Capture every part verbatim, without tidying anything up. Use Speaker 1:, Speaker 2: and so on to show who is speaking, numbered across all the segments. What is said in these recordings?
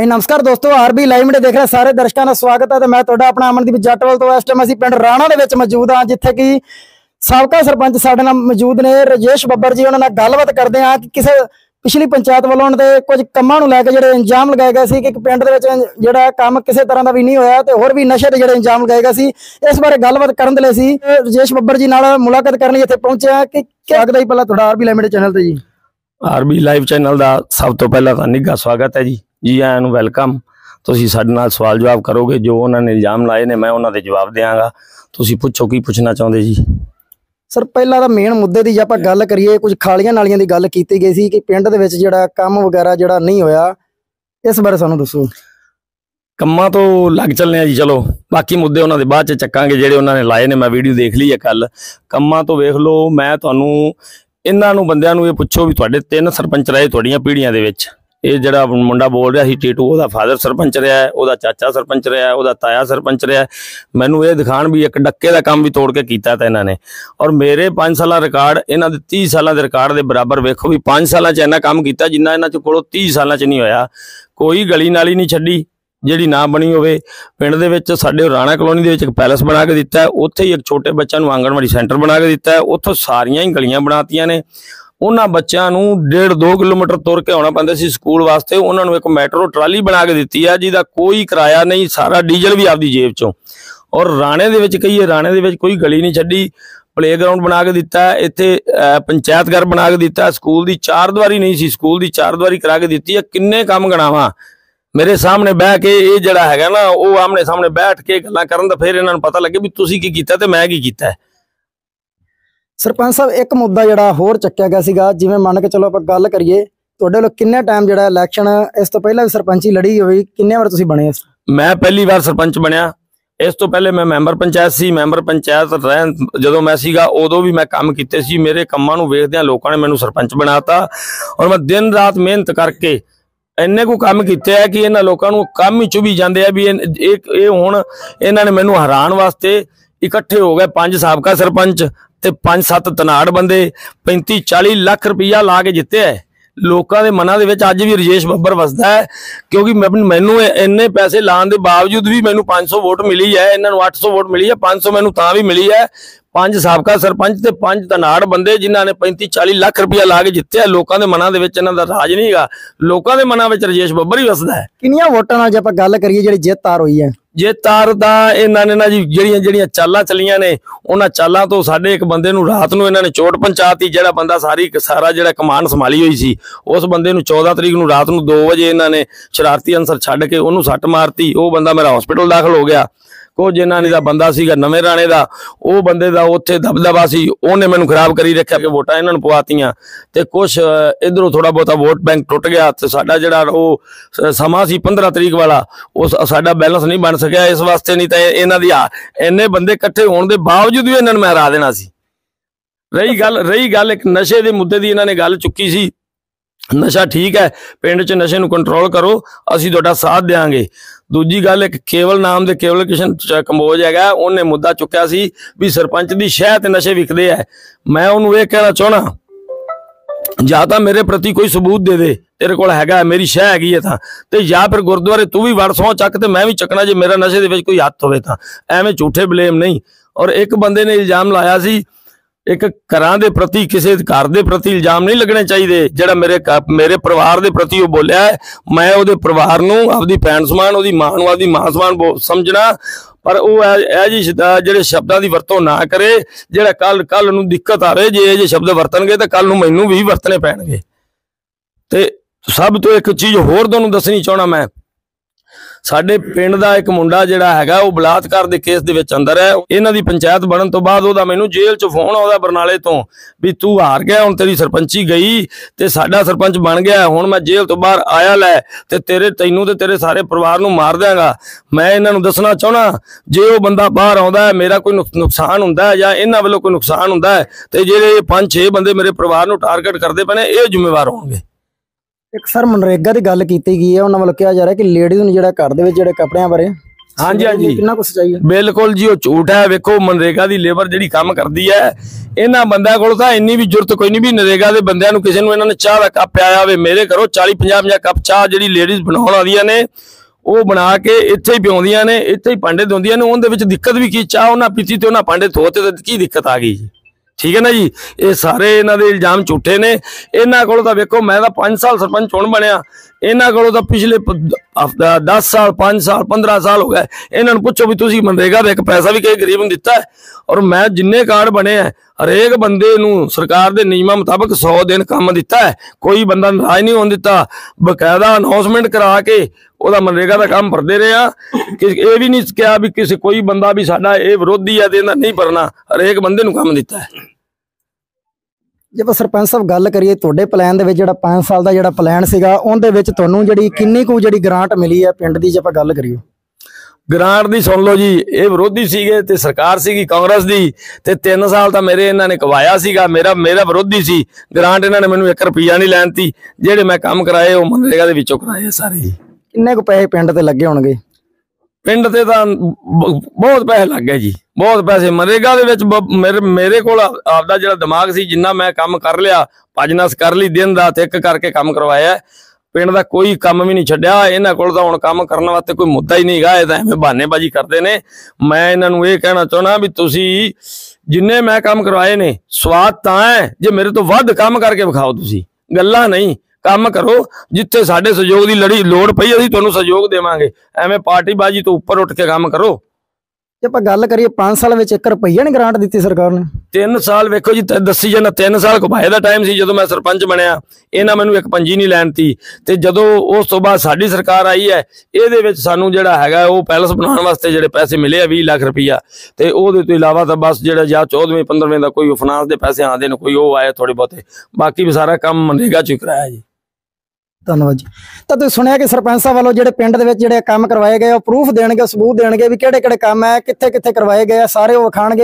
Speaker 1: नमस्कार दोस्तों, RB live media देख रहे सारे दर्शकों का स्वागत है। तो मैं तुहाडा अपना अमनदीप जटवाल तो इस टाइम असीं पिंड राणा दे विच मौजूद हाँ, जिथे कि साबका सरपंच साडे नाल मौजूद ने राजेश बब्बर जी। उन्हां नाल गलबात करदे हां कि किसी पिछली पंचायत वालों ने कुछ कामां नूं लैके जिहड़े इंजाम लगाए गए सी कि पिंड दे विच जिहड़ा काम किसी तरह का भी नहीं होया ते होर भी नशे दे जिहड़े इंजाम लगाए गए सी। इस बारे गलबात करन दे लई सी राजेश बब्बर जी नाल मुलाकात करन इत्थे पहुंचे हां कि क्या लगदा जी पहला तुहाडा आरबी लाइव मीडिया चैनल ते जी।
Speaker 2: आरबी लाइव चैनल का सब तो पहला तो निघा स्वागत है जी। जी आयां नूं वेलकम। तुसीं साडे नाल सवाल जवाब करोगे, जो उन्होंने इल्जाम लाए ने मैं उन्होंने जवाब देंगा। तुसीं पुछो की पुछना चाहते जी।
Speaker 1: सर पहला तो मेन मुद्दे की आप गल करिए, कुछ खालियां नालियां की गल की गई सी कि पिंड दे विच जिहड़ा काम वगैरह जिहड़ा नहीं होया, इस बारे सानूं दसो।
Speaker 2: कम्मां तो लग चलने जी, चलो बाकी मुद्दे उन्होंने बाद च चक्कांगे जिहड़े उन्होंने लाए ने। मैं वीडियो देख ली है कल। कम्मां तो वेख लो, मैं तुहानूं इन्हां नूं बंदिआं नूं ये पुछो भी तुहाडे तीन सरपंच रहे तुहाडीआं पीढ़ियां दे विच। ये जिहड़ा मुंडा बोल रहा सी टीटू, उहदा फादर सरपंच रहा है, उहदा चाचा सरपंच रहा है, उहदा ताया सरपंच रहा है। मैनू ये दिखाण भी एक डक्के का काम भी तोड़ के कीता था इन्होंने। और मेरे पांच साल रिकॉर्ड इन्हों के तीस साल के रिकॉर्ड के बराबर वेखो भी पांच साल च इन्ना काम किया जिन्ना इन्हों को तीस साल च नहीं होया। कोई गली नाली नहीं छड्डी जिहड़ी ना बनी होवे। पिंड दे विच साडे राणा कलोनी दे विच एक पैलेस बना के दिता है, उत्थे ही एक छोटे बच्चों नूं आंगणवाड़ी सेंटर बना के दिता है। उत्थों सारियां ही गलियां बनातियां ने। उन्होंने बच्चों नूं डेढ़ दो किलोमीटर तुर के आना पैंदा सी स्कूल वास्ते। उन्होंने एक मैट्रो ट्राली बना के दी है जिसका कोई किराया नहीं, सारा डीजल भी आपकी जेब चों। और राणे दे विच कहीए राणे दे विच कोई गली नहीं छड्डी। प्ले ग्राउंड बना के दिता है, इत्थे पंचायत घर बना के दिता है। स्कूल की चार दीवारी नहीं सी, स्कूल की चार दीवारी करा के दी है। किन्ने काम गणावा मेरे सामने बह के ये जिहड़ा हैगा ना, वो आमने सामने बैठ के गल्लां करन दा फिर इन्हां नूं पता लगे भी तुसीं की कीता ते मैं की कीता है।
Speaker 1: सरपंच साहब एक मुद्दा जिहड़ा होर चक्या गया सीगा, जिवें मान के चलो आपां गल करिए तुहाडे लोग किन्ने टाइम जिहड़ा इलैक्शन इस तो पहला भी सरपंची लड़ी होई, किन्ने बार तुसीं बने?
Speaker 2: मैं पहली बार सरपंच बनया। इस तो पहले मैं मैंबर पंचायत सी। मैंबर पंचायत रहन जदों मैं सीगा उदों भी मैं काम कीते सी। मेरे कामां नूं वेखदिआं लोकां ने मैनूं सरपंच बनाता और मैं दिन रात मेहनत करके इन्ने को काम किए है कि इन्हां लोकां नूं काम ही चुभी जाते हैं भी ये हुण इन्हां ने मैनूं हराण वास्ते इकट्ठे हो गए पांच साबका सरपंच ते पांच सत्त तनाड़ बंदे पैंती चाली लाख रुपया ला के जिते है। लोगों के मनां दे विच अज भी राजेश बब्बर वसदा है, क्योंकि मैनू इन्ने पैसे लाने के बावजूद भी मैनू पांच सौ वोट मिली है, इन्होंने अठ सौ वोट मिली है। पांच सौ मैनू तां भी मिली है। पांच साबका सरपंच ते पांच तनाड़ बंदे जिन्हों ने पैंती चाली लाख रुपया ला के जिते। लोगों के मनां दे विच इन्हां दा राज नहीं है, लोगों के मनां विच राजेश बब्बर ही वसदा है।
Speaker 1: किन्नियां वोटां नाल जे आपां गल करिए जिहड़ी जित तार होई है?
Speaker 2: जे तार दा इन्हां ने ना जी जिहड़ियां जिहड़ियां चालां चलियां ने, उन्हां चालां तो साडे एक बंदे नूं रात नूं इन्हां ने चोट पहुंचाती। जिहड़ा बंदा सारी सारा जिहड़ा कमान संभाली हुई सी, उस बंदे नूं चौदह तरीक नूं रात नूं दो वजे इन्हां ने शरारती अंसर छड्ड के उहनूं सੱਟ मारती। वो बंदा मेरा हॉस्पिटल दाखिल हो गया। कुछ इन्हां दा बंदा सीगा नवें राणे दा, वो बंदे दा उत्थे दबदबा सी, उहने मैनूं खराब करी रखिया कि वोटां इन्हां नूं पवातियां ते कुछ इधरों थोड़ा बहुता वोट बैंक टुट गया ते साडा जिहड़ा वो समा सी पंद्रह तरीक वाला उस साडा बैलेंस नहीं बन सकिया। इस वास्ते नहीं तो इन्हां दी इन्ने बंदे इकट्ठे होण दे बावजूद भी इन्हां नूं मैं हरा देना सी। रही गल रही गल एक नशे दे मुद्दे दी इन्हां ने गल चुकी सी। नशा ठीक है, पिंड च नशे नूं कंट्रोल करो, असीं तुहाडा साथ देंगे। दूजी गल एक केवल नाम दे केवल किशन कंबोज हैगा, उन्हें मुद्दा चुक्या सी भी सरपंच दी शह ते नशे विकदे है। मैं उन्होंने ये कहना चाहना या तो मेरे प्रति कोई सबूत दे दे, तेरे कोल हैगा मेरी शह हैगी है तां, ते या फिर गुरुद्वारे तू भी वड़ सौ चक ते मैं भी चकना जे मेरा नशे दे विच कोई हत्थ होवे तां। एवें झूठे ब्लेम नहीं। और एक बंदे ने इल्जाम लाया सी एक घरां दे प्रति किसी घर दे प्रति इल्जाम नहीं लगने चाहिए। जिहड़ा मेरे मेरे परिवार दे प्रति वो बोलिया है, मैं उहदे परिवार नूं आपदी भैन समान उहदी मां नूं आपदी मां समान समझना, पर वो यह जी जिहड़े शब्दां दी वरतों ना करे जिहड़ा कल कल नूं दिक्कत आवे। जे ये शब्द वरतणगे तो कल नूं मैनूं भी वरतने पैणगे। ते सब तो एक चीज़ होर तुहानूं दसणी चाहना मैं, साडे पिंड दा एक मुंडा जिहड़ा हैगा वो बलात्कार दे केस दे विच अंदर है। इन्हां दी पंचायत बनन तो बाद ओहदा मैनूं जेल च फोन आउंदा बरनाले तो भी तू हार गया, हुण तेरी सरपंची गई ते साडा सरपंच बन गया, हुण मैं जेल तो बाहर आया लै ते तेरे तैनूं ते तेरे सारे परिवार नूं मार देंगा। मैं इन्हां नूं दसना चाहना जे वो बंदा बाहर आउंदा है, मेरा कोई नुकसान हुंदा है या इन्हां वल्लों कोई नुकसान हुंदा है ते जिहड़े पांच छे बंदे मेरे परिवार नूं टारगेट करदे पए ने, ये जिम्मेवार होणगे।
Speaker 1: एक सर मनरेगा की गल की गई है, उन्होंने वालों कहा जा रहा है कि लेडीज़ नूं जिहड़ा घर दे विच जिहड़े कपड़ियां बारे
Speaker 2: हाँ जी हाँ जी
Speaker 1: ਕਿੰਨਾ ਕੁ ਸਚਾਈ ਹੈ?
Speaker 2: बिल्कुल जी, वो झूठ है। वेखो मनरेगा की लेबर जी काम करती है, इन्होंने बंद को इन्नी भी जरूरत कोई नहीं भी नरेगा के बंद किसी ने इन्होंने चाह का कप पिया हो। मेरे घरों चाली पंजाह पंजाह कप चाह जी लेडीज बनाने वाली ने वो बना के इत्थे ही पिआउंदियां ने, इत्थे ही भांडे धोंदियां ने। उहदे विच दिक्कत भी की, चाह उन्हें पीती तो उन्हें भांडे धोते तो की दिक्कत आ गई जी? ठीक है ना जी, ये सारे इन्हों के इल्जाम झूठे ने। इन्हों को वेखो मैं पांच साल सरपंच हुण बनया, इन्हों को पिछले दस साल पांच साल पंद्रह साल हो गए। इन्होंने पूछो भी तुसीं मनरेगा का एक पैसा भी कई गरीब नूं दिता है? और मैं जिन्ने कार्ड बने हैं हरेक बंदे नूं सरकार के नियमां मुताबिक सौ दिन काम दिता है, कोई बंदा नाराज नहीं होने दिता। बकायदा अनाउंसमेंट करा के ਉਹਦਾ मनरेगा का काम भरते रहे हैं कि ये भी नहीं कहा भी किसी कोई बंदा भी साडा ये विरोधी है तो नहीं भरना, हरेक बंदे नूं काम दिता है।
Speaker 1: ਜੇ ਆਪਾਂ ਸਰਪੰਚ ਸਾਹਿਬ ਗੱਲ ਕਰੀਏ ਤੁਹਾਡੇ ਪਲਾਨ ਦੇ ਵਿੱਚ ਜਿਹੜਾ पाँच ਸਾਲ ਦਾ ਜਿਹੜਾ ਪਲਾਨ ਸੀਗਾ ਉਹਦੇ ਵਿੱਚ ਤੁਹਾਨੂੰ ਜਿਹੜੀ ਕਿੰਨੀ ਕੁ ਜਿਹੜੀ ਗ੍ਰਾਂਟ ਮਿਲੀ ਹੈ ਪਿੰਡ ਦੀ, ਜੇ ਆਪਾਂ ਗੱਲ ਕਰੀਏ
Speaker 2: ग्रांट दी सुन लो जी, ये विरोधी सीगे ते सरकार सीगी कांग्रेस दी ते तीन साल तां मेरे इन्हां ने कवाया सीगा, मेरा मेरा विरोधी सी। ग्रांट इन्हां ने मैनूं एक रुपया नहीं लैण दी, जेहड़े मैं काम कराए वो मनरेगा दे विचों कराए सारे जी।
Speaker 1: किन्ने को पैसे पिंड ते लगे होणगे?
Speaker 2: पिंड ते तां बहुत पैसे लग गए जी, बहुत पैसे। मनरेगा दे विच मेरे मेरे कोल आपदा जिहड़ा दिमाग सी, जिन्ना मैं काम कर लिया, भज नस कर ली, दिन रात एक करके काम करवाया। पिंड का कोई काम भी नहीं छड्या। इन्हां कोल तां हुण काम करने वास्ते कोई मुद्दा ही नहीं गा, ये तां एवें बहानेबाजी करते ने। मैं इन्हां नूं ये कहना चाहुंदा भी तुसीं जिन्ने मैं काम करवाए ने स्वाद तां है जे मेरे तो वध काम करके विखाओ, तुसीं गल्लां नहीं काम करो। जिथे साडे सहयोग की लड़ी लोड़ पई असीं तुहानूं सहयोग देवांगे, एवें पार्टीबाजी तो उपर उठ के काम करो।
Speaker 1: ਜੇ ਆਪਾਂ ਗੱਲ करिए पांच साल में एक रुपया नहीं ग्रांट दी सरकार ने?
Speaker 2: तीन साल वेखो जी, दसी जाना तीन साल घुबाए का टाइम सी जदों मैं सरपंच बनया, इन्हां मैनूं एक पंजी नहीं लैण ती। ते जदों उस तो बाद साडी सरकार आई है, इहदे विच सानूं जिहड़ा हैगा वो पैलेस बनाउण वास्ते जिहड़े पैसे मिले बीस लाख रुपया, ते ਉਹਦੇ ਤੋਂ इलावा तो बस जिहड़ा ਜਾਂ चौदहवें पंद्रहवें का कोई फाइनांस के पैसे आते हैं, कोई वो आए थोड़े बहुते, बाकी भी सारा काम मनरेगा च कराया जी।
Speaker 1: धन्यवाद जी। तो तुसीं सुनिया कि सरपंच साहब वालों जिहड़े पिंड दे विच जिहड़े काम करवाए गए प्रूफ देणगे, सबूत देणगे भी किहड़े किहड़े काम है, कित्थे कित्थे करवाए गए, सारे वो विखाणगे।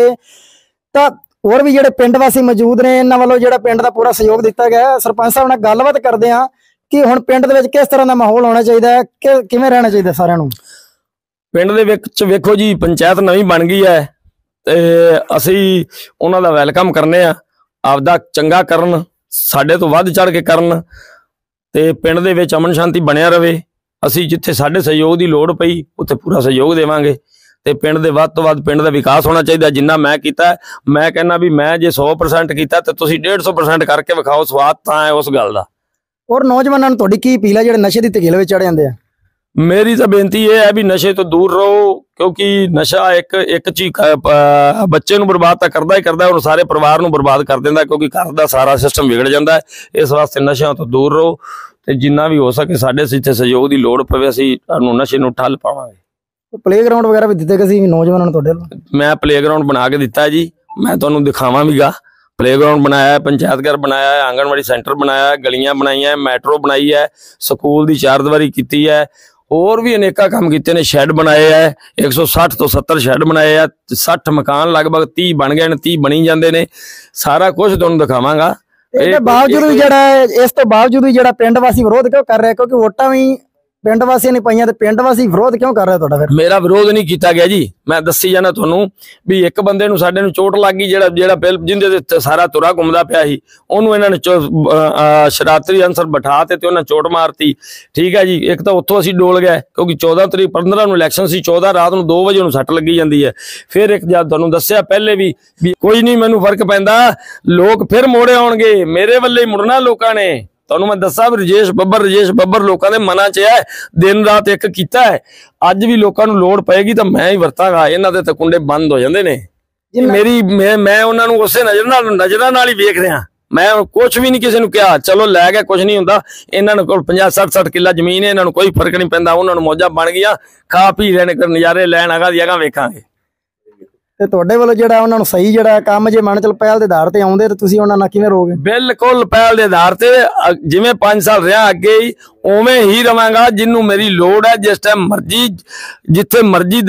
Speaker 1: तो होर भी जिहड़े पिंड वासी मौजूद ने, इन्हां वालों जिहड़ा पिंड दा पूरा सहयोग दिता गया। सरपंच साहब नाल गलबात करदे हां कि हुण पिंड दे विच किस तरह दा माहौल होना चाहिए है, कि किवें रहना चाहिए सारिआं नूं?
Speaker 2: पिंड दे विच वेखो जी, पंचायत नवीं बन गई है ते असीं उन्हां दा वैलकम करने आ, आपदा चंगा करन, साडे तो वध चढ़ के करन ते पिंड दे विच अमन शांति बनिया रहे। असीं जिथे साडे सहयोग की लोड़ पई उत्थे पूरा सहयोग देवांगे ते पिंड दे वध तो वध पिंड दा विकास होना चाहिए। जिन्ना मैं कीता मैं कहना भी मैं जे सौ परसेंट कीता ते तुसीं डेढ़ सौ परसेंट करके विखाओ, स्वाद तां है उस गल दा।
Speaker 1: और नौजवानों नूं तुहाडी की अपील है जिहड़े नशे दी तगेल विच चढ़ जांदे आ?
Speaker 2: मेरी तो बेनती यह है भी नशे तो दूर रहो, क्योंकि नशा एक एक चीज बच्चे नूं बर्बाद तो करता ही करता है और सारे परिवार नूं बर्बाद कर देंदा, क्योंकि घर का सारा सिस्टम बिगड़ जाता है। इस वास्ते नशा तो दूर रहो ते जिन्ना भी हो सके साडे इत्थे सहयोग की लोड़ पवे, असीं नशे नूं ठल पावांगे।
Speaker 1: प्ले ग्राउंड वगैरह भी दिते गए सी नौजवानों नूं तुहाडे वल्लों?
Speaker 2: मैं प्ले ग्राउंड बना के दिता है जी, मैं तुहानूं दिखावां भी गा। प्ले ग्राउंड बनाया है, पंचायत घर बनाया है, आंगनवाड़ी सेंटर बनाया है, गलियां बनाई है, मैट्रो बनाई है, स्कूल की चार दीवारी की है, और भी अनेका काम किए ने। शैड बनाए है, एक सौ साठ तो सत्तर शैड बनाए है, साठ मकान लगभग तीह बन गए, तीह बनी जाते हैं। सारा कुछ तुहानूं दिखावांगा।
Speaker 1: इसके बावजूद भी जिहड़ा इस तो बावजूद भी जिहड़ा पिंड वासी विरोध क्यों कर रहे, क्योंकि वोटां भी पिंड वासियां ने पाईयां, ते पिंड वासी विरोध क्यों कर रहे तुहाडा? फिर
Speaker 2: मेरा विरोध नहीं किया गया जी, मैं दसी जाना तुहानूं भी एक बंदे नूं साडे नूं चोट लग गई, जिहड़ा जिहड़ा बिल जिंदे ते सारा तुरा घुमदा पिया सी, ओनूं इन्हां ने शरारती अंसर बिठा ते ते उन्हां चोट मारती। ठीक है जी, एक तो उत्थों असीं डोल गए, क्योंकि चौदह तरीक पंद्रह नूं इलैक्शन सी, चौदह रात नूं दो बजे नूं सੱਟ लगी जाती है। फिर एक जद तुहानूं दस्सिया पहले भी भी कोई नहीं मैनूं फर्क पैंदा, लोग फिर मोड़े आउणगे, मेरे वल्ले ही मुड़ना लोकां ने। तुहानूं मैं दस्सां भी रजेश बब्बर रजेश बब्बर लोगों के मनां च है, दिन रात एक कीता है। अज भी लोगों को लोड़ पएगी तो मैं ही वरतांगा, इन्हां दे तां कुंडे बंद हो जांदे ने। मेरी मैं मैं उन्हां नूं उसे नज़र नाल नज़रां नाल ही वेख रिहा, मैं कुछ भी नहीं किसी नूं कहा चलो लै गए, कुछ नहीं हुंदा। इन्हां कोल पचास सठ सठ किला जमीन है, इन्हां नूं कोई फर्क नहीं पैंदा, उन्हां नूं मौजां बन गईयां, खा पी रहे ने, नज़ारे लैण आगा दी आगा वेखांगे।
Speaker 1: ਤੇ ਤੁਹਾਡੇ ਵੱਲੋਂ ਜਿਹੜਾ ਉਹਨਾਂ ਨੂੰ ਸਹੀ ਜਿਹੜਾ ਕੰਮ ਜੇ ਮੰਨ ਚਲ ਪਹਿਲ ਦੇ ਆਧਾਰ ਤੇ ਆਉਂਦੇ ਤੇ ਤੁਸੀਂ ਉਹਨਾਂ ਨਾਲ ਕਿਵੇਂ ਰਹੋਗੇ? ਬਿਲਕੁਲ
Speaker 2: ਪਹਿਲ ਦੇ ਆਧਾਰ ਤੇ, ਜਿਵੇਂ ਪੰਜ ਸਾਲ ਰਿਹਾ ਅੱਗੇ ਹੀ ਉਵੇਂ ਹੀ ਰਵਾਂਗਾ। ਜਿੰਨੂੰ ਮੇਰੀ ਲੋੜ ਹੈ, ਜਿਸ ਟਾਈਮ ਮਰਜ਼ੀ ਜਿੱਥੇ ਮਰਜ਼ੀ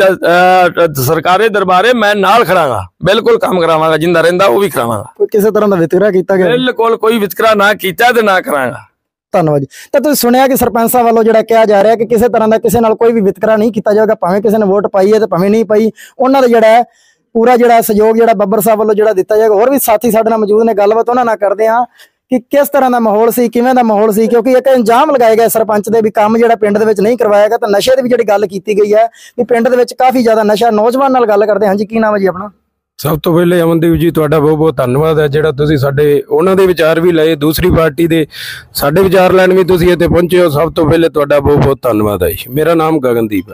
Speaker 2: ਸਰਕਾਰੀ ਦਰਬਾਰੇ ਮੈਂ ਨਾਲ ਖੜਾਂਗਾ, ਬਿਲਕੁਲ ਕੰਮ ਕਰਾਵਾਂਗਾ, ਜਿੰਦਾ ਰਹਿੰਦਾ ਉਹ ਵੀ ਕਰਾਵਾਂਗਾ।
Speaker 1: ਕੋਈ ਕਿਸੇ ਤਰ੍ਹਾਂ ਦਾ ਵਿਤਕਰਾ ਕੀਤਾ ਗਿਆ?
Speaker 2: ਬਿਲਕੁਲ ਕੋਈ ਵਿਤਕਰਾ ਨਾ ਕੀਤਾ ਤੇ ਨਾ ਕਰਾਂਗਾ।
Speaker 1: ਧੰਨਵਾਦ ਜੀ। ਤਾਂ ਤੁਸੀਂ ਸੁਣਿਆ ਕਿ ਸਰਪੰਚ ਸਾਹਿਬ ਵੱਲੋਂ ਜਿਹੜਾ ਕਿਹਾ ਜਾ ਰਿਹਾ ਕਿ ਕਿਸੇ ਤਰ੍ਹਾਂ ਦਾ ਕਿਸੇ ਨਾਲ ਕੋਈ ਵੀ ਵਿਤਕਰਾ ਨਹੀਂ ਕੀਤਾ ਜਾਵੇਗਾ, ਭਾਵੇਂ ਕਿਸੇ ਨੇ ਵੋਟ ਪਾਈ ਹੈ ਤੇ ਭਾਵੇਂ ਨਹੀਂ ਪਾਈ, ਉਹਨਾਂ ਦਾ ਜਿਹੜਾ ਹੈ ਪੂਰਾ ਜਿਹੜਾ ਸਹਿਯੋਗ ਜਿਹੜਾ ਬੱਬਰ ਸਾਹਿਬ ਵੱਲੋਂ ਜਿਹੜਾ ਦਿੱਤਾ ਜਾਏਗਾ। ਹੋਰ ਵੀ ਸਾਥੀ ਸਾਡੇ ਨਾਲ ਮੌਜੂਦ ਨੇ, ਗੱਲਬਾਤ ਉਹਨਾਂ ਨਾਲ ਕਰਦੇ ਹਾਂ ਕਿ ਕਿਸ ਤਰ੍ਹਾਂ ਦਾ ਮਾਹੌਲ ਸੀ, ਕਿਵੇਂ ਦਾ ਮਾਹੌਲ ਸੀ, ਕਿਉਂਕਿ ਇੱਕ ਇੰਜਾਮ ਲਗਾਏ ਗਏ ਸਰਪੰਚ ਦੇ ਵੀ ਕੰਮ ਜਿਹੜਾ ਪਿੰਡ ਦੇ ਵਿੱਚ ਨਹੀਂ ਕਰਵਾਇਆ ਗਿਆ। ਤਾਂ ਨਸ਼ੇ ਦੀ ਵੀ ਜਿਹੜੀ ਗੱਲ ਕੀਤੀ ਗਈ ਹੈ ਵੀ ਪਿੰਡ ਦੇ ਵਿੱਚ ਕਾਫੀ ਜ਼ਿਆਦਾ ਨਸ਼ਾ, ਨੌਜਵਾਨ ਨਾਲ ਗੱਲ ਕਰਦੇ ਹਾਂ ਜੀ। ਕੀ ਨਾਮ ਹੈ ਜੀ ਆਪਣਾ?
Speaker 3: ਸਭ ਤੋਂ ਪਹਿਲੇ ਅਮਨਦੀਪ ਜੀ ਤੁਹਾਡਾ ਬਹੁਤ ਬਹੁਤ ਧੰਨਵਾਦ ਹੈ ਜਿਹੜਾ ਤੁਸੀਂ ਸਾਡੇ ਉਹਨਾਂ ਦੇ ਵਿਚਾਰ ਵੀ ਲਏ, ਦੂਸਰੀ ਪਾਰਟੀ ਦੇ ਸਾਡੇ ਵਿਚਾਰ ਲੈਣ ਵੀ ਤੁਸੀਂ ਇੱਥੇ ਪਹੁੰਚੇ ਹੋ। ਸਭ ਤੋਂ ਪਹਿਲੇ ਤੁਹਾਡਾ ਬਹੁਤ ਬਹੁਤ ਧੰਨਵਾਦ ਹੈ। ਮੇਰਾ ਨਾਮ ਗਗਨਦੀਪ ਹੈ।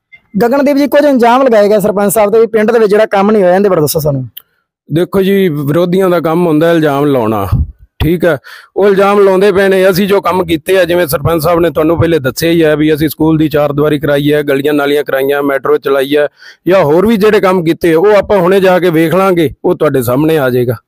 Speaker 1: ਗਗਨਦੀਪ ਜੀ, ਕੁਝ ਇੰਜਾਮ ਲਗਾਏ ਗਏ ਸਰਪੰਚ ਸਾਹਿਬ ਦੇ ਵੀ ਪਿੰਡ ਦੇ ਵਿੱਚ ਜਿਹੜਾ ਕੰਮ ਨਹੀਂ ਹੋਇਆ, ਇਹਦੇ ਬਾਰੇ ਦੱਸੋ ਸਾਨੂੰ।
Speaker 3: ਦੇਖੋ ਜੀ, ਵਿਰੋਧੀਆਂ ਦਾ ਕੰਮ ਹੁੰਦਾ ਇਲਜ਼ਾਮ ਲਾਉਣਾ, ਠੀਕ ਹੈ। ਉਹ ਇਲਜ਼ਾਮ ਲਾਉਂਦੇ ਪਏ ਨੇ। ਅਸੀਂ ਜੋ ਕੰਮ ਕੀਤੇ ਆ, ਜਿਵੇਂ ਸਰਪੰਚ ਸਾਹਿਬ ਨੇ ਤੁਹਾਨੂੰ ਪਹਿਲੇ ਦੱਸਿਆ ਹੀ ਹੈ ਵੀ ਅਸੀਂ ਸਕੂਲ ਦੀ ਚਾਰ ਦੀਵਾਰੀ ਕਰਾਈ ਹੈ, ਗਲੀਆਂ ਨਾਲੀਆਂ ਕਰਾਈਆਂ, ਮੈਟਰੋ ਚਲਾਈ ਹੈ, ਜਾਂ ਹੋਰ ਵੀ ਜਿਹੜੇ ਕੰਮ ਕੀਤੇ ਉਹ ਆਪਾਂ ਹੁਣੇ ਜਾ ਕੇ ਵੇਖ ਲਾਂਗੇ, ਉਹ ਤੁਹਾਡੇ ਸਾਹਮਣੇ ਆ ਜਾਏਗਾ।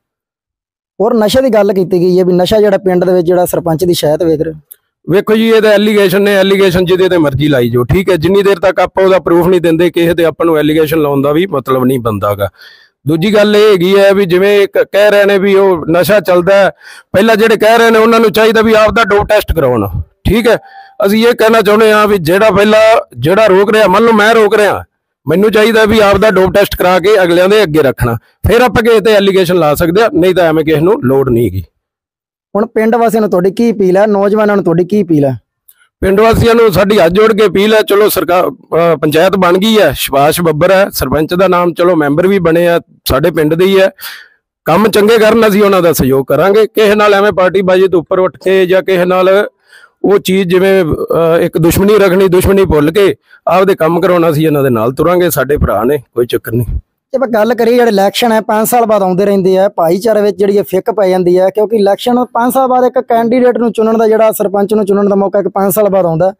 Speaker 1: ਹੋਰ ਨਸ਼ੇ ਦੀ ਗੱਲ ਕੀਤੀ ਗਈ ਹੈ ਵੀ ਨਸ਼ਾ ਜਿਹੜਾ ਪਿੰਡ ਦੇ ਵਿੱਚ ਜਿਹੜਾ ਸਰਪੰਚ ਦੀ ਸ਼ਾਇਦ ਵੇਖ ਰਹੇ।
Speaker 3: ਵੇਖੋ ਜੀ, ਇਹਦਾ ਐਲੀਗੇਸ਼ਨ ਨੇ, ਐਲੀਗੇਸ਼ਨ ਜਿਹਦੇ ਤੇ ਮਰਜ਼ੀ ਲਾਈ ਜੋ, ਠੀਕ ਹੈ। ਜਿੰਨੀ ਦੇਰ ਤੱਕ ਆਪਾਂ ਉਹਦਾ ਪ੍ਰੂਫ ਨਹੀਂ ਦਿੰਦੇ ਕਿਸੇ ਤੇ ਆਪਾਂ ਨੂੰ ਐਲੀਗੇਸ਼ਨ ਲਾਉਣ ਦਾ ਵੀ ਮਤਲਬ ਨਹੀਂ ਬਣਦਾਗਾ। ਦੂਜੀ ਗੱਲ ਇਹ ਹੈਗੀ ਹੈ ਵੀ ਜਿਵੇਂ ਕਹਿ ਰਹੇ ਨੇ ਵੀ ਉਹ ਨਸ਼ਾ ਚੱਲਦਾ ਹੈ, ਪਹਿਲਾਂ ਜਿਹੜੇ ਕਹਿ ਰਹੇ ਨੇ ਉਹਨਾਂ ਨੂੰ ਚਾਹੀਦਾ ਵੀ ਆਪ ਦਾ ਡੋਪ ਟੈਸਟ ਕਰਾਉਣ, ਠੀਕ ਹੈ। ਅਸੀਂ ਇਹ ਕਹਿਣਾ ਚਾਹੁੰਦੇ ਹਾਂ ਵੀ ਜਿਹੜਾ ਪਹਿਲਾਂ ਜਿਹੜਾ ਰੋਕ ਰਿਹਾ, ਮੰਨ ਲਓ ਮੈਂ ਰੋਕ ਰਿਹਾ, ਮੈਨੂੰ ਚਾਹੀਦਾ ਵੀ ਆਪ ਦਾ ਡੋਪ ਟੈਸਟ ਕਰਾ ਕੇ ਅਗਲਿਆਂ ਦੇ ਅੱਗੇ ਰੱਖਣਾ, ਫਿਰ ਆਪਾਂ ਕਿਸੇ ਤੇ ਐਲੀਗੇਸ਼ਨ ਲਾ ਸਕਦੇ ਆ, ਨਹੀਂ ਤਾਂ ਐਵੇਂ ਕਿਸੇ ਨੂੰ ਲੋੜ ਨਹੀਂ ਹੈਗੀ।
Speaker 1: ਹੁਣ ਪਿੰਡ ਵਾਸੀਆਂ ਨੂੰ ਤੁਹਾਡੀ ਕੀ ਅਪੀਲ ਹੈ, ਨੌਜਵਾਨਾਂ ਨੂੰ ਤੁਹਾਡੀ ਕੀ ਅਪੀਲ ਹੈ?
Speaker 3: ਪਿੰਡ ਵਾਸੀਆਂ ਨੂੰ ਸਾਡੀ ਹੱਥ ਜੋੜ ਕੇ ਅਪੀਲ ਹੈ, ਚਲੋ ਸਰਕਾਰ ਪੰਚਾਇਤ ਬਣ ਗਈ ਹੈ, ਸੁਭਾਸ਼ ਬੱਬਰ ਹੈ ਸਰਪੰਚ ਦਾ ਨਾਮ, ਚਲੋ ਮੈਂਬਰ ਵੀ ਬਣੇ ਆ, ਸਾਡੇ ਪਿੰਡ ਦੇ ਹੀ ਹੈ, ਕੰਮ ਚੰਗੇ ਕਰਨ, ਅਸੀਂ ਉਹਨਾਂ ਦਾ ਸਹਿਯੋਗ ਕਰਾਂਗੇ। ਕਿਸੇ ਨਾਲ ਐਵੇਂ ਪਾਰਟੀ ਬਾਜੀ ਤੋਂ ਉੱਪਰ ਉੱਠ ਕੇ ਜਾਂ ਕਿਸੇ ਨਾਲ ਉਹ ਚੀਜ਼ ਜਿਵੇਂ ਇੱਕ ਦੁਸ਼ਮਣੀ ਰੱਖਣੀ, ਦੁਸ਼ਮਣੀ ਭੁੱਲ ਕੇ ਆਪਦੇ ਕੰਮ ਕਰਾਉਣਾ, ਅਸੀਂ ਇਹਨਾਂ ਦੇ ਨਾਲ ਤੁਰਾਂਗੇ। ਸਾਡੇ ਭਰਾ ਨੇ, ਕੋਈ ਚੱਕਰ ਨਹੀਂ।
Speaker 1: ਜੇ ਆਪਾਂ ਗੱਲ ਕਰੀਏ ਜਿਹੜੇ ਇਲੈਕਸ਼ਨ ਹੈ ਪੰਜ ਸਾਲ ਬਾਅਦ ਆਉਂਦੇ ਰਹਿੰਦੇ ਆ, ਭਾਈਚਾਰੇ ਵਿੱਚ ਜਿਹੜੀ ਫਿੱਕ ਪੈ ਜਾਂਦੀ ਹੈ, ਕਿਉਂਕਿ ਇਲੈਕਸ਼ਨ ਪੰਜ ਸਾਲ ਬਾਅਦ ਇੱਕ ਕੈਂਡੀਡੇਟ ਨੂੰ ਚੁਣਨ ਦਾ ਜਿਹੜਾ ਸਰਪੰਚ ਨੂੰ ਚੁਣਨ ਦਾ ਮੌਕਾ ਇੱਕ ਪੰਜ ਸਾਲ ਬਾਅਦ ਆਉਂਦਾ।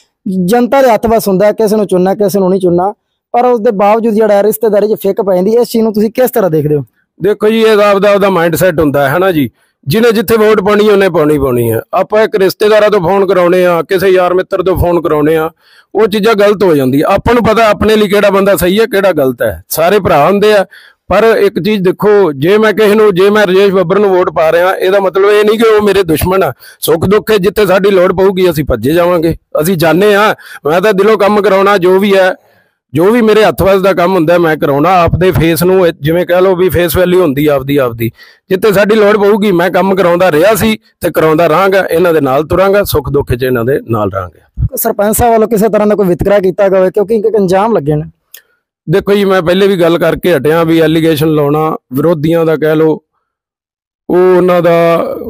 Speaker 1: ਜਨਤਾ ਦੇ ਹੱਥ ਵਸ ਹੁੰਦਾ ਕਿਸੇ ਨੂੰ ਚੁਣਨਾ ਕਿਸੇ ਨੂੰ ਨਹੀਂ ਚੁਣਨਾ, ਪਰ ਉਸ ਦੇ ਬਾਵਜੂਦ ਜਿਹੜਾ ਰਿਸ਼ਤੇਦਾਰੀ 'ਚ ਫਿੱਕ ਪੈ ਜਾਂਦੀ, ਇਸ ਚੀਜ਼ ਨੂੰ ਤੁਸੀਂ ਕਿਸ ਤਰ੍ਹਾਂ ਦੇਖਦੇ ਹੋ?
Speaker 3: ਦੇਖੋ ਜੀ, ਇਹਦਾ ਆਪਦਾ ਉਹਦਾ ਮਾਈਂਡ ਸੈਟ ਹੁੰਦਾ ਹੈ ਨਾ ਜੀ, ਜਿਹਨੇ ਜਿੱਥੇ ਵੋਟ ਪਾਉਣੀ ਉਹਨੇ ਪਾਉਣੀ ਪਾਉਣੀ ਹੈ। ਆਪਾਂ ਇੱਕ ਰਿਸ਼ਤੇਦਾਰਾਂ ਤੋਂ ਫੋਨ ਕਰਾਉਣੇ ਆ, ਕਿਸੇ ਯਾਰ ਮਿੱਤਰ ਤੋਂ ਫੋਨ ਕਰਾਉਣੇ ਆ, ਉਹ ਚੀਜ਼ਾਂ ਗਲਤ ਹੋ ਜਾਂਦੀ। ਆਪਾਂ ਨੂੰ ਪਤਾ ਆਪਣੇ ਲਈ ਕਿਹੜਾ ਬੰਦਾ ਸਹੀ ਹੈ ਕਿਹੜਾ ਗਲਤ ਹੈ, ਸਾਰੇ ਭਰਾ ਹੁੰਦੇ ਆ। ਪਰ ਇੱਕ ਚੀਜ਼ ਦੇਖੋ, ਜੇ ਮੈਂ ਕਿਸੇ ਨੂੰ ਜੇ ਮੈਂ ਰਜੇਸ਼ ਬੱਬਰ ਨੂੰ ਵੋਟ ਪਾ ਰਿਹਾ, ਇਹਦਾ ਮਤਲਬ ਇਹ ਨਹੀਂ ਕਿ ਉਹ ਮੇਰੇ ਦੁਸ਼ਮਣ ਆ। ਸੁੱਖ ਦੁੱਖ ਹੈ, ਜਿੱਥੇ ਸਾਡੀ ਲੋੜ ਪਊਗੀ ਅਸੀਂ ਭੱਜੇ ਜਾਵਾਂਗੇ, ਅਸੀਂ ਜਾਣੇ ਆ। ਮੈਂ ਤਾਂ ਦਿਲੋਂ ਕੰਮ ਕਰਾਉਣਾ, ਜੋ ਵੀ ਹੈ, ਜੋ ਵੀ ਮੇਰੇ ਹੱਥ ਵੱਸ ਦਾ ਕੰਮ ਹੁੰਦਾ ਮੈਂ ਕਰਾਉਣਾ। ਆਪਦੇ ਫੇਸ ਨੂੰ ਜਿਵੇਂ ਕਹਿ ਲਓ ਵੀ ਫੇਸ ਵੈਲਿਊ ਹੁੰਦੀ ਆਪਦੀ ਆਪਦੀ, ਜਿੱਥੇ ਸਾਡੀ ਲੋੜ ਪਊਗੀ ਮੈਂ ਕੰਮ ਕਰਾਉਂਦਾ ਰਿਹਾ ਸੀ ਤੇ ਕਰਾਉਂਦਾ ਰਹਾਂਗਾ, ਇਹਨਾਂ ਦੇ ਨਾਲ ਤੁਰਾਂਗਾ, ਸੁੱਖ ਦੁੱਖ 'ਚ ਇਹਨਾਂ ਦੇ ਨਾਲ ਰਹਾਂਗੇ।
Speaker 1: ਸਰਪੰਚ ਸਾਹਿਬ ਵੱਲੋਂ ਕਿਸੇ ਤਰ੍ਹਾਂ ਦਾ ਕੋਈ ਵਿਤਕਰਾ ਕੀਤਾ ਗਿਆ ਕਿਉਂਕਿ ਇੱਕ ਇੰਜਾਮ ਲੱਗੇ ਨੇ?
Speaker 3: ਦੇਖੋ ਜੀ, ਮੈਂ ਪਹਿਲੇ ਵੀ ਗੱਲ ਕਰਕੇ ਹਟਿਆ ਵੀ ਐਲੀਗੇਸ਼ਨ ਲਾਉਣਾ ਵਿਰੋਧੀਆਂ ਦਾ ਕਹਿ ਲਓ, ਉਹ ਉਹਨਾਂ ਦਾ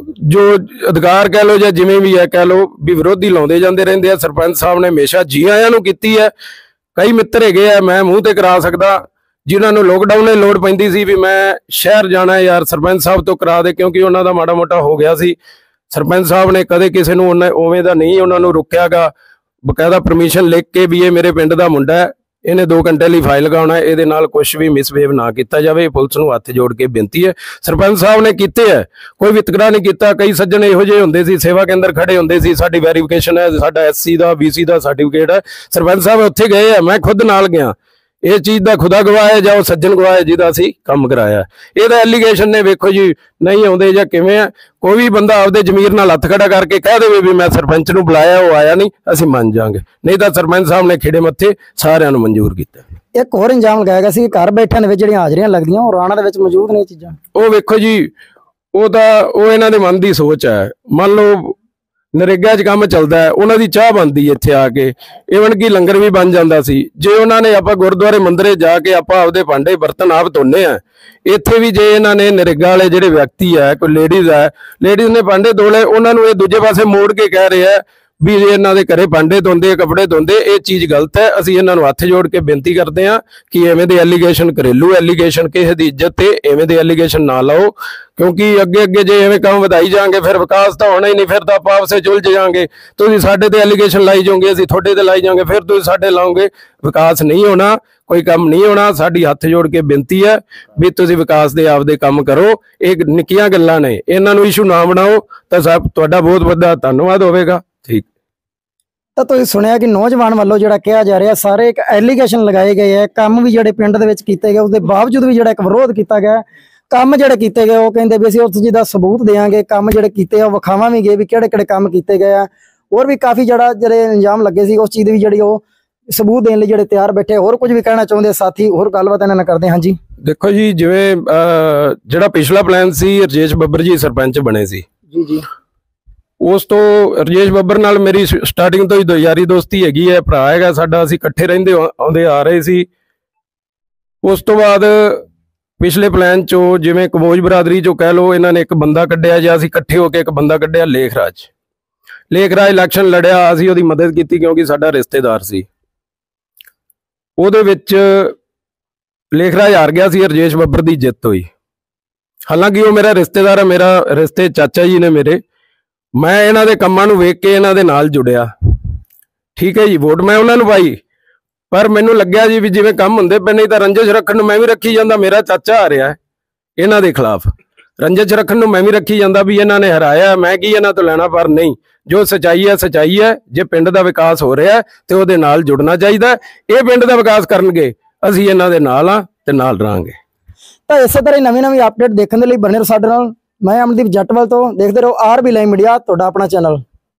Speaker 3: ਜੋ ਅਧਿਕਾਰ ਕਹਿ ਲਓ ਜਾਂ ਜਿਵੇਂ ਵੀ ਹੈ ਕਹਿ ਲਓ, ਵੀ ਵਿਰੋਧੀ ਲਾਉਂਦੇ ਜਾਂਦੇ ਰਹਿੰਦੇ ਆ। ਸਰਪੰਚ ਸਾਹਿਬ ਨੇ ਹਮੇਸ਼ਾ ਜੀ ਆਇਆਂ ਨੂੰ ਕੀਤੀ ਹੈ। ਕਈ ਮਿੱਤਰ ਹੈਗੇ ਆ, ਮੈਂ ਮੂੰਹ ਤੇ ਕਰਾ ਸਕਦਾ, ਜਿਨ੍ਹਾਂ ਨੂੰ ਲੋਕਡਾਊਨ ਦੀ ਲੋੜ ਪੈਂਦੀ ਸੀ ਵੀ ਮੈਂ ਸ਼ਹਿਰ ਜਾਣਾ ਯਾਰ ਸਰਪੰਚ ਸਾਹਿਬ ਤੋਂ ਕਰਾ ਦੇ, ਕਿਉਂਕਿ ਉਹਨਾਂ ਦਾ ਮਾੜਾ ਮੋਟਾ ਹੋ ਗਿਆ ਸੀ। ਸਰਪੰਚ ਸਾਹਿਬ ਨੇ ਕਦੇ ਕਿਸੇ ਨੂੰ ਉਹਨਾਂ ਉਵੇਂ ਦਾ ਨਹੀਂ ਉਹਨਾਂ ਨੂੰ ਰੁਕਿਆਗਾ, ਬਕਾਇਦਾ ਪਰਮਿਸ਼ਨ ਲਿਖ ਕੇ ਵੀ ਇਹ ਮੇਰੇ ਪਿੰਡ ਦਾ ਮੁੰਡਾ ਹੈ, ਇਹਨੇ ਦੋ ਘੰਟੇ ਲਈ ਫਾਈਲ ਲਗਾਉਣਾ, ਇਹਦੇ ਨਾਲ ਕੁਝ ਵੀ ਮਿਸਬਿਹੇਵ ਨਾ ਕੀਤਾ ਜਾਵੇ। ਪੁਲਿਸ ਨੂੰ ਹੱਥ ਜੋੜ ਕੇ ਬੇਨਤੀ ਹੈ। ਸਰਪੰਚ ਸਾਹਿਬ ਨੇ ਕੀਤੇ ਹੈ, ਕੋਈ ਵਿਤਕਰਾ ਨਹੀਂ ਕੀਤਾ। ਕਈ ਸੱਜਣ ਇਹੋ ਜਿਹੇ ਹੁੰਦੇ ਸੀ, ਸੇਵਾ ਕੇਂਦਰ ਖੜੇ ਹੁੰਦੇ ਸੀ, ਸਾਡੀ ਵੈਰੀਫਿਕੇਸ਼ਨ ਹੈ, ਸਾਡਾ ਐਸਸੀ ਦਾ ਬੀਸੀ ਦਾ ਸਰਟੀਫਿਕੇਟ ਹੈ, ਸਰਪੰਚ ਸਾਹਿਬ ਉੱਥੇ ਗਏ ਆ, ਮੈਂ ਖੁਦ ਨਾਲ ਗਿਆ। ਇਹ ਚੀਜ਼ ਦਾ ਖੁਦਾ ਗਵਾਹ ਹੈ ਜਾਂ ਉਹ ਸੱਜਣ ਗਵਾਹ ਹੈ ਜਿਹਦਾ ਅਸੀਂ ਕੰਮ ਕਰਾਇਆ। ਇਹਦਾ ਐਲੀਗੇਸ਼ਨ ਨੇ ਵੇਖੋ ਜੀ ਨਹੀਂ ਆਉਂਦੇ ਜਾਂ ਕਿਵੇਂ ਆ, ਕੋਈ ਵੀ ਬੰਦਾ ਆਪਦੇ ਜ਼ਮੀਰ ਨਾਲ ਹੱਥ ਖੜਾ ਕਰਕੇ ਕਹਿ ਦੇਵੇ ਵੀ ਮੈਂ ਸਰਪੰਚ ਨੂੰ ਬੁਲਾਇਆ ਉਹ ਆਇਆ ਨਹੀਂ, ਅਸੀਂ ਮੰਨ ਜਾਾਂਗੇ। ਨਹੀਂ ਤਾਂ ਸਰਪੰਚ ਸਾਹਿਬ ਨੇ ਖੇੜੇ ਮੱਥੇ ਸਾਰਿਆਂ ਨੂੰ ਮਨਜ਼ੂਰ ਕੀਤਾ।
Speaker 1: ਇੱਕ ਹੋਰ ਇੰਜਾਮ ਲਗਾਇਆ ਗਿਆ ਸੀ ਘਰ ਬੈਠਿਆਂ ਦੇ ਵਿੱਚ ਜਿਹੜੀਆਂ ਹਾਜ਼ਰੀਆਂ ਲੱਗਦੀਆਂ ਉਹ ਰਾਣਾ ਦੇ ਵਿੱਚ ਮੌਜੂਦ ਨੇ ਚੀਜ਼ਾਂ।
Speaker 3: ਉਹ ਵੇਖੋ ਜੀ, ਉਹ ਤਾਂ ਉਹ ਇਹਨਾਂ ਦੇ ਮਨ ਦੀ ਸੋਚ ਹੈ। ਮੰਨ ਲਓ ਨਰੇਗਾ 'ਚ ਕੰਮ ਚੱਲਦਾ ਹੈ, ਉਹਨਾਂ ਦੀ ਚਾਹ ਬਣਦੀ ਇੱਥੇ ਆ ਕੇ, ਇਵਨ ਕਿ ਲੰਗਰ ਵੀ ਬਣ ਜਾਂਦਾ ਸੀ। ਜੇ ਉਹਨਾਂ ਨੇ ਆਪਾਂ ਗੁਰਦੁਆਰੇ ਮੰਦਰੇ ਜਾ ਕੇ ਆਪਾਂ ਆਪਦੇ ਭਾਂਡੇ ਬਰਤਨ ਆਪ ਧੋਨੇ ਆ, ਇੱਥੇ ਵੀ ਜੇ ਇਹਨਾਂ ਨੇ ਨਰੇਗਾ ਵਾਲੇ ਜਿਹੜੇ ਵਿਅਕਤੀ ਹੈ, ਕੋਈ ਲੇਡੀਜ਼ ਹੈ, ਲੇਡੀਜ਼ ਨੇ ਭਾਂਡੇ ਧੋ ਲਏ, ਉਹਨਾਂ ਨੂੰ ਇਹ ਦੂਜੇ ਪਾਸੇ ਮੋੜ ਕੇ ਕਹਿ ਰਹੇ ਆ ਵੀ ਇਹਨਾਂ ਦੇ ਘਰੇ ਭਾਂਡੇ ਧੋਂਦੇ ਕੱਪੜੇ ਧੋਂਦੇ, ਇਹ ਚੀਜ਼ ਗਲਤ ਹੈ। ਅਸੀਂ ਇਹਨਾਂ ਨੂੰ ਹੱਥ ਜੋੜ ਕੇ ਬੇਨਤੀ ਕਰਦੇ ਹਾਂ ਕਿ ਐਵੇਂ ਦੇ ਐਲੀਗੇਸ਼ਨ, ਘਰੇਲੂ ਐਲੀਗੇਸ਼ਨ, ਕਿਸੇ ਦੀ ਇੱਜ਼ਤ ਤੇ ਐਵੇਂ ਦੇ ਐਲੀਗੇਸ਼ਨ ਨਾ ਲਾਓ, ਕਿਉਂਕਿ ਅੱਗੇ ਅੱਗੇ ਜੇ ਐਵੇਂ ਕੰਮ ਵਧਾਈ ਜਾਵਾਂਗੇ ਫਿਰ ਵਿਕਾਸ ਤਾਂ ਹੋਣਾ ਹੀ ਨਹੀਂ, ਫਿਰ ਤਾਂ ਆਪਾਂ ਆਪਸੇ ਉਲਝ ਜਾਵਾਂਗੇ। ਤੁਸੀਂ ਸਾਡੇ ਤੇ ਐਲੀਗੇਸ਼ਨ ਲਾਈ ਜਾਓਗੇ, ਅਸੀਂ ਤੁਹਾਡੇ ਤੇ ਲਾਈ ਜਾਵਾਂਗੇ, ਫਿਰ ਤੁਸੀਂ ਸਾਡੇ ਲਾਓਗੇ, ਵਿਕਾਸ ਨਹੀਂ ਹੋਣਾ, ਕੋਈ ਕੰਮ ਨਹੀਂ ਹੋਣਾ। ਸਾਡੀ ਹੱਥ ਜੋੜ ਕੇ ਬੇਨਤੀ ਹੈ ਵੀ ਤੁਸੀਂ ਵਿਕਾਸ ਦੇ ਆਪਦੇ ਕੰਮ ਕਰੋ। ਇਹ ਨਿੱਕੀਆਂ ਗੱਲਾਂ ਨੇ, ਇਹਨਾਂ ਨੂੰ ਇਸ਼ੂ ਨਾ ਬਣਾਓ ਤਾਂ ਸਭ ਤੁਹਾਡਾ ਬਹੁਤ ਵੱਡਾ ਧੰਨਵਾਦ ਹੋਵੇਗਾ। ਠੀਕ।
Speaker 1: ਤਾਂ ਤੁਸੀਂ ਸੁਣਿਆ ਕਿ ਨੌਜਵਾਨ ਵੱਲੋਂ ਜਿਹੜਾ ਕਿਹਾ ਜਾ ਰਿਹਾ ਸਾਰੇ ਇੱਕ ਐਲੀਗੇਸ਼ਨ ਲਗਾਏ ਗਏ ਹੈ, ਕੰਮ ਵੀ ਜਿਹੜੇ ਪਿੰਡ ਦੇ ਵਿੱਚ ਕੀਤੇ ਗਏ ਉਸਦੇ ਬਾਵਜੂਦ ਵੀ ਜਿਹੜਾ ਇੱਕ ਵਿਰੋਧ ਕੀਤਾ ਗਿਆ। ਕੰਮ ਜਿਹੜੇ ਕੀਤੇ ਗਏ ਉਹ ਕਹਿੰਦੇ ਵੀ ਅਸੀਂ ਉਸ ਚੀਜ਼ ਦਾ ਸਬੂਤ ਦੇਵਾਂਗੇ, ਕੰਮ ਜਿਹੜੇ ਕੀਤੇ ਆ ਉਹ ਵਿਖਾਵਾਂਗੇ ਵੀ ਕਿਹੜੇ ਕਿਹੜੇ ਕੰਮ ਕੀਤੇ ਗਏ ਆ। ਹੋਰ ਵੀ ਕਾਫੀ ਜਿਹੜਾ ਜਿਹੜੇ ਇਲਜ਼ਾਮ ਲੱਗੇ ਸੀ ਉਸ ਚੀਜ਼ ਦੀ ਵੀ ਜਿਹੜੀ ਉਹ ਸਬੂਤ ਦੇਣ ਲਈ ਜਿਹੜੇ ਤਿਆਰ ਬੈਠੇ। ਹੋਰ ਕੁਝ ਵੀ ਕਹਿਣਾ ਚਾਹੁੰਦੇ ਸਾਥੀ, ਹੋਰ ਗੱਲਬਾਤ ਇਹਨਾਂ ਨਾਲ ਕਰਦੇ ਹਾਂ ਜੀ।
Speaker 3: ਦੇਖੋ ਜੀ, ਜਿਵੇਂ ਜਿਹੜਾ ਪਿਛਲਾ ਪਲਾਨ ਸੀ, ਰਜੇਸ਼ ਬੱਬਰ ਜੀ ਸਰਪੰਚ ਬਣੇ ਸੀ
Speaker 1: ਜੀ ਜੀ,
Speaker 3: ਉਸ ਤੋਂ ਰਜੇਸ਼ ਬੱਬਰ ਨਾਲ ਮੇਰੀ ਸਟਾਰਟਿੰਗ ਤੋਂ ਹੀ ਯਾਰੀ ਦੋਸਤੀ ਹੈਗੀ ਹੈ, ਭਰਾ ਹੈਗਾ ਸਾਡਾ, ਅਸੀਂ ਇਕੱਠੇ ਰਹਿੰਦੇ ਆਉਂਦੇ ਆ ਰਹੇ ਸੀ। ਉਸ ਤੋਂ ਬਾਅਦ ਪਿਛਲੇ ਪਲਾਨ ਚੋਂ ਜਿਵੇਂ ਕੰਬੋਜ ਬਰਾਦਰੀ ਚੋਂ ਕਹਿ ਲਓ, ਇਹਨਾਂ ਨੇ ਇੱਕ ਬੰਦਾ ਕੱਢਿਆ ਜਾਂ ਅਸੀਂ ਇਕੱਠੇ ਹੋ ਕੇ ਇੱਕ ਬੰਦਾ ਕੱਢਿਆ, ਲੇਖਰਾਜ। ਲੇਖਰਾਜ ਇਲੈਕਸ਼ਨ ਲੜਿਆ, ਅਸੀਂ ਉਹਦੀ ਮਦਦ ਕੀਤੀ ਕਿਉਂਕਿ ਸਾਡਾ ਰਿਸ਼ਤੇਦਾਰ ਸੀ। ਉਹਦੇ ਵਿੱਚ ਲੇਖਰਾਜ ਹਾਰ ਗਿਆ ਸੀ, ਰਜੇਸ਼ ਬੱਬਰ ਦੀ ਜਿੱਤ ਹੋਈ। ਹਾਲਾਂਕਿ ਉਹ ਮੇਰਾ ਰਿਸ਼ਤੇਦਾਰ ਹੈ, ਮੇਰਾ ਰਿਸ਼ਤੇ ਚਾਚਾ ਜੀ ਨੇ ਮੇਰੇ। ਮੈਂ ਇਹਨਾਂ ਦੇ ਕੰਮਾਂ ਨੂੰ ਵੇਖ ਕੇ ਇਹਨਾਂ ਦੇ ਨਾਲ ਜੁੜਿਆ, ਠੀਕ ਹੈ ਜੀ। ਵੋਟ ਮੈਂ ਉਹਨਾਂ ਨੂੰ ਪਾਈ, ਪਰ ਮੈਨੂੰ ਲੱਗਿਆ ਜੀ ਵੀ ਜਿਵੇਂ ਕੰਮ ਹੁੰਦੇ ਪਏ, ਨਹੀਂ ਤਾਂ ਰੰਜਿਸ਼ ਰੱਖਣ ਨੂੰ ਮੈਂ ਵੀ ਰੱਖੀ ਜਾਂਦਾ। ਮੇਰਾ ਚਾਚਾ ਆ ਰਿਹਾ ਇਹਨਾਂ ਦੇ ਖਿਲਾਫ, ਰੰਜਿਸ਼ ਰੱਖਣ ਨੂੰ ਮੈਂ ਵੀ ਰੱਖੀ ਜਾਂਦਾ ਵੀ ਇਹਨਾਂ ਨੇ ਹਰਾਇਆ, ਮੈਂ ਕੀ ਇਹਨਾਂ ਤੋਂ ਲੈਣਾ। ਪਰ ਨਹੀਂ, ਜੋ ਸੱਚਾਈ ਹੈ ਸੱਚਾਈ ਹੈ। ਜੇ ਪਿੰਡ ਦਾ ਵਿਕਾਸ ਹੋ ਰਿਹਾ ਤੇ ਉਹਦੇ ਨਾਲ ਜੁੜਨਾ ਚਾਹੀਦਾ। ਇਹ ਪਿੰਡ ਦਾ ਵਿਕਾਸ ਕਰਨਗੇ, ਅਸੀਂ ਇਹਨਾਂ ਦੇ ਨਾਲ ਆ ਤੇ ਨਾਲ ਰਹਾਂਗੇ।
Speaker 1: ਤਾਂ ਇਸੇ ਤਰ੍ਹਾਂ ਹੀ ਨਵੀਂ ਨਵੀਂ ਅਪਡੇਟ ਦੇਖਣ ਦੇ ਲਈ ਬਣੇ ਰਹੋ ਸਾਡੇ ਨਾਲ। ਮੈਂ ਅਮਨਦੀਪ ਜੱਟਵਾਲ ਤੋਂ, ਦੇਖਦੇ ਰਹੋ ਆਰ ਬੀ ਲਾਈਵ ਮੀਡੀਆ, ਤੁਹਾਡਾ ਆਪਣਾ ਚੈਨਲ।